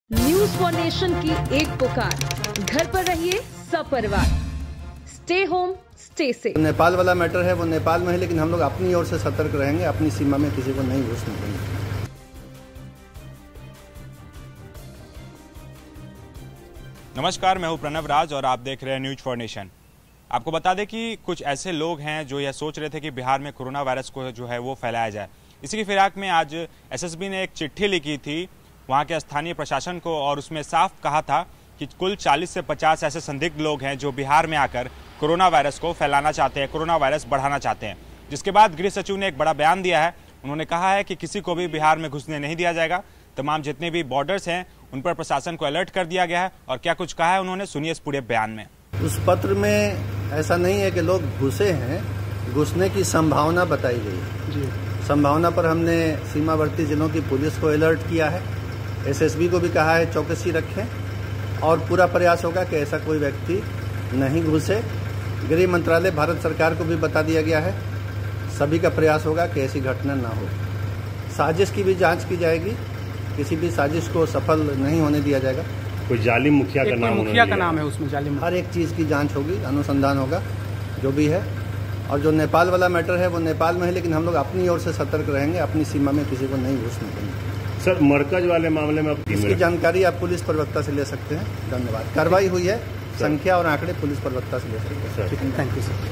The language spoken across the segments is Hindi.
न्यूज फॉर नेशन की एक पुकार, घर पर रहिए सपरिवार, stay home stay safe. Nepal वाला मैटर है वो नेपाल में है, लेकिन हम लोग अपनी ओर से सतर्क रहेंगे, अपनी सीमा में किसी को नहीं घुसने देंगे। नमस्कार, मैं हूं प्रणव राज और आप देख रहे हैं न्यूज फॉर नेशन। आपको बता दें कि कुछ ऐसे लोग हैं जो यह सोच रहे थे कि बिहार में कोरोना वायरस को जो है वो फैलाया जाए। इसी की फिराक में आज एसएसबी ने एक चिट्ठी लिखी थी वहां के स्थानीय प्रशासन को और उसमें साफ कहा था कि कुल 40 से 50 ऐसे संदिग्ध लोग हैं जो बिहार में आकर कोरोना वायरस को फैलाना चाहते हैं, कोरोना वायरस बढ़ाना चाहते हैं। जिसके बाद गृह सचिव ने एक बड़ा बयान दिया है। उन्होंने कहा है कि किसी को भी बिहार में घुसने नहीं दिया जाएगा। तमाम जितने भी बॉर्डर्स हैं उन पर प्रशासन को अलर्ट कर दिया गया है। और क्या कुछ कहा है उन्होंने, सुनिए इस पूरे बयान में। उस पत्र में ऐसा नहीं है कि लोग घुसे हैं, घुसने की संभावना बताई गई है जी। संभावना पर हमने सीमावर्ती जिलों की पुलिस को अलर्ट किया है, एसएसबी को भी कहा है चौकसी रखें और पूरा प्रयास होगा कि ऐसा कोई व्यक्ति नहीं घुसे। गृह मंत्रालय भारत सरकार को भी बता दिया गया है, सभी का प्रयास होगा कि ऐसी घटना ना हो। साजिश की भी जांच की जाएगी, किसी भी साजिश को सफल नहीं होने दिया जाएगा। कोई जालिम मुखिया का नाम है उसमें, जालिम हर एक चीज़ की जांच होगी, अनुसंधान होगा जो भी है। और जो नेपाल वाला मैटर है वो नेपाल में है, लेकिन हम लोग अपनी ओर से सतर्क रहेंगे, अपनी सीमा में किसी को नहीं घुसने देंगे। सर, मरकज वाले मामले में इसकी जानकारी आप पुलिस प्रवक्ता से ले सकते हैं। धन्यवाद। कार्रवाई हुई है, संख्या और आंकड़े पुलिस प्रवक्ता से ले सकते हैं। Thank you sir.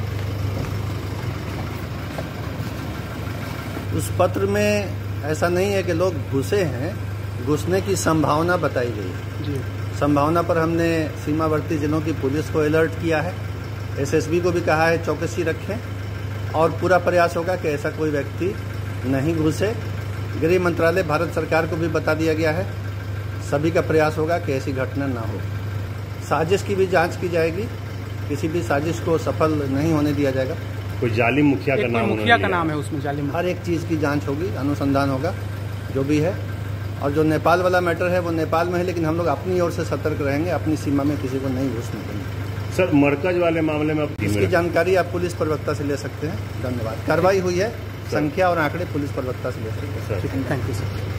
उस पत्र में ऐसा नहीं है कि लोग घुसे हैं, घुसने की संभावना बताई गई है जी। संभावना पर हमने सीमावर्ती जिलों की पुलिस को अलर्ट किया है, एसएसबी को भी कहा है चौकसी रखें और पूरा प्रयास होगा कि ऐसा कोई व्यक्ति नहीं घुसे। गृह मंत्रालय भारत सरकार को भी बता दिया गया है, सभी का प्रयास होगा कि ऐसी घटना ना हो। साजिश की भी जांच की जाएगी, किसी भी साजिश को सफल नहीं होने दिया जाएगा। कोई जालिम मुखिया का नाम है उसमें, जालिम हर एक चीज़ की जांच होगी, अनुसंधान होगा जो भी है। और जो नेपाल वाला मैटर है वो नेपाल में है, लेकिन हम लोग अपनी ओर से सतर्क रहेंगे, अपनी सीमा में किसी को नहीं घुसने देंगे। सर, मरकज वाले मामले में इसकी जानकारी आप पुलिस प्रवक्ता से ले सकते हैं। धन्यवाद। कार्रवाई हुई है, संख्या और आंकड़े पुलिस प्रवक्ता से ले सकते हैं। Thank you sir.